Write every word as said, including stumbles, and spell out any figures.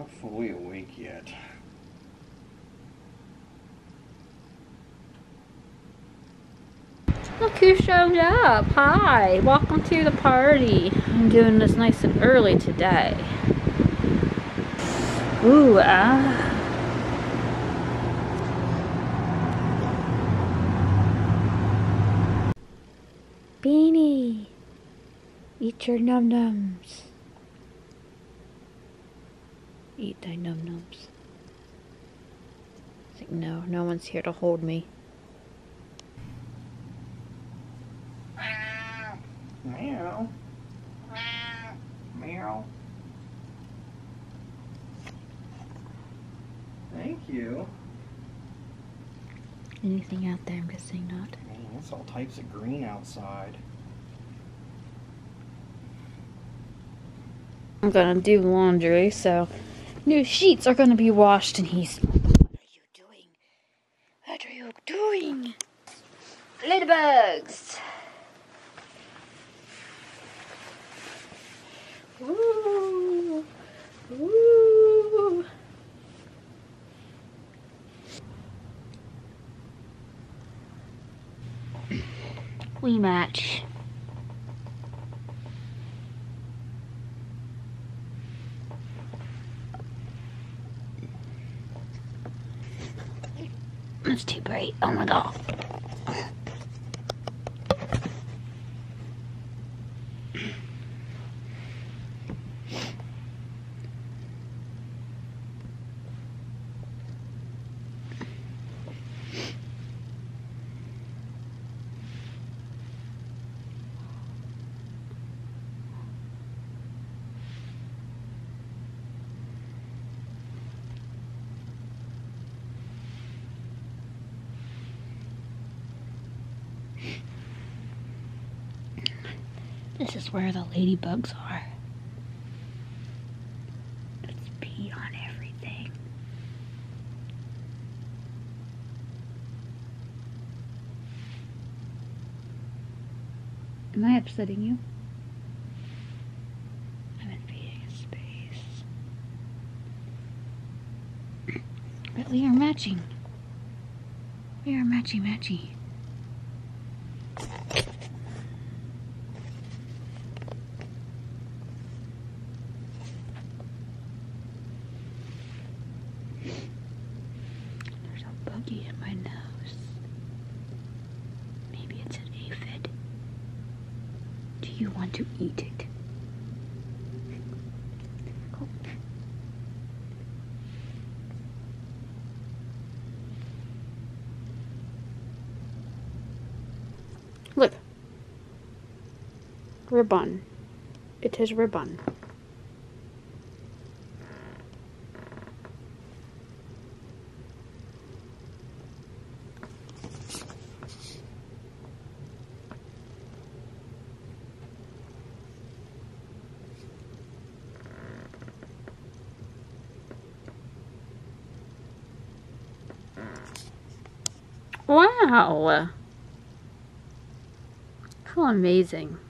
not fully awake yet. Look who showed up. Hi, welcome to the party. I'm doing this nice and early today. Ooh, ah. Beanie, eat your num-nums. Eat thy num-nums. It's like, no, no one's here to hold me. Meow. Meow. Thank you. Anything out there? I'm guessing not. Man, it's all types of green outside. I'm gonna do laundry, so new sheets are gonna be washed, and he's... What are you doing? What are you doing? Ladybugs! Ooh. Ooh. We match. That's too bright. Oh my god. This is where the ladybugs are. Let's pee on everything. Am I upsetting you? I'm invading a space. But we are matching. We are matchy matchy. There's a buggy in my nose. Maybe it's an aphid. Do you want to eat it? Go. Look. Ribbon. It is ribbon. Wow! How amazing.